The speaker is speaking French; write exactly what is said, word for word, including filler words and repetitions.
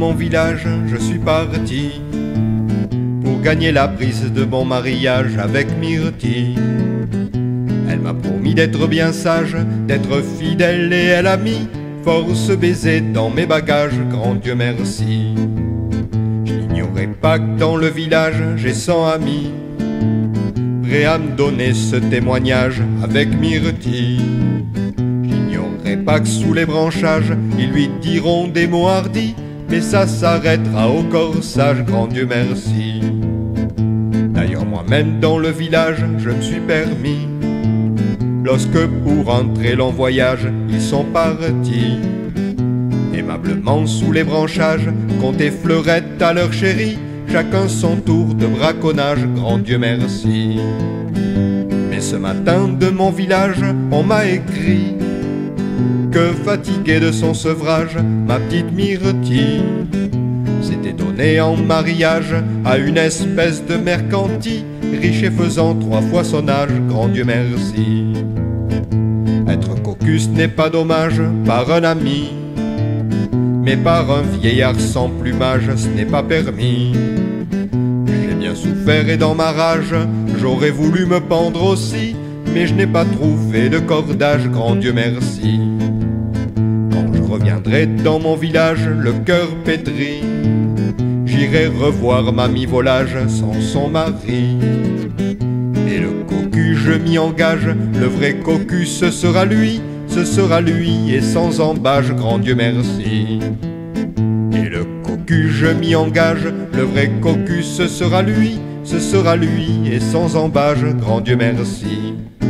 mon village, je suis parti pour gagner la prise de mon mariage avec Myrtille. Elle m'a promis d'être bien sage, d'être fidèle, et elle a mis force baiser dans mes bagages, grand Dieu merci. Je n'ignorais pas que dans le village j'ai cent amis prêts à me donner ce témoignage avec Myrtille. J'ignorais pas que sous les branchages ils lui diront des mots hardis, mais ça s'arrêtera au corsage, grand Dieu merci. D'ailleurs moi-même dans le village je me suis permis, lorsque pour entrer l'en voyage ils sont partis, aimablement sous les branchages compter fleurettes à leur chérie, chacun son tour de braconnage, grand Dieu merci. Mais ce matin de mon village on m'a écrit que fatiguée de son sevrage, ma petite Myrtille s'était donnée en mariage à une espèce de mercanti, riche et faisant trois fois son âge, grand Dieu merci. Être cocu ce n'est pas dommage par un ami, mais par un vieillard sans plumage ce n'est pas permis. J'ai bien souffert et dans ma rage j'aurais voulu me pendre aussi, mais je n'ai pas trouvé de cordage, grand Dieu merci. Quand je reviendrai dans mon village le cœur pétri, j'irai revoir mamie Volage sans son mari. Et le cocu je m'y engage, le vrai cocu ce sera lui, ce sera lui et sans embâche, grand Dieu merci. Et le cocu je m'y engage, le vrai cocu ce sera lui, ce sera lui et sans embâche, grand Dieu merci.